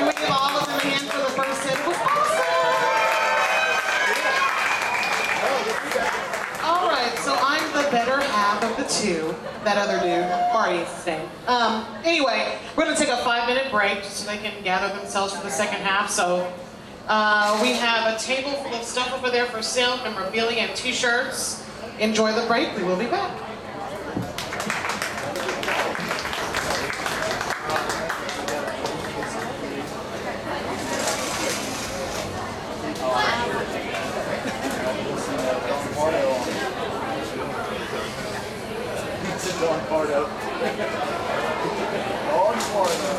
we give all of them a hand for the first hit? It was awesome! All right, so I'm the better half of the two. That other dude, Marty's his name. Anyway, we're gonna take a 5-minute break just so they can gather themselves for the second half. So we have a table full of stuff over there for sale, memorabilia and t-shirts. Enjoy the break, we will be back. Part of.